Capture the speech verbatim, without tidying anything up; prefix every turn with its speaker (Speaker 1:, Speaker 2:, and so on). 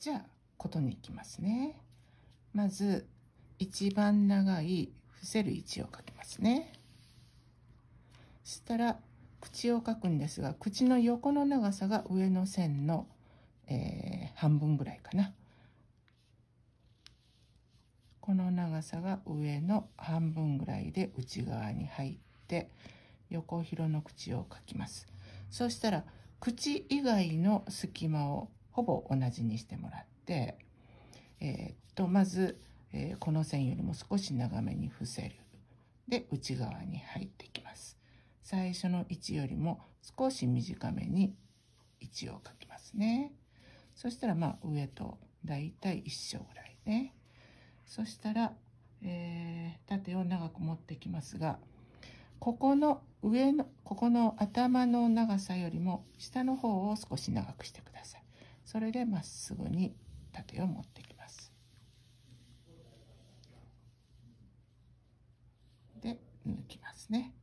Speaker 1: じゃあことにいきますね。まず一番長い伏せる位置を書きますね。そしたら口を書くんですが、口の横の長さが上の線の、えー、半分ぐらいかな。この長さが上の半分ぐらいで内側に入って横広の口を書きます。そしたら口以外の隙間をほぼ同じにしてもらって、えー、っとまず、えー、この線よりも少し長めに伏せる。で内側に入ってきます。最初の位置よりも少し短めに位置を書きますね。そしたらまあ上とだいたい一緒ぐらいね。そしたら、えー、縦を長く持ってきますが、ここの上のここの頭の長さよりも下の方を少し長くしてください。それでまっすぐに縦を持ってきます。で抜きますね。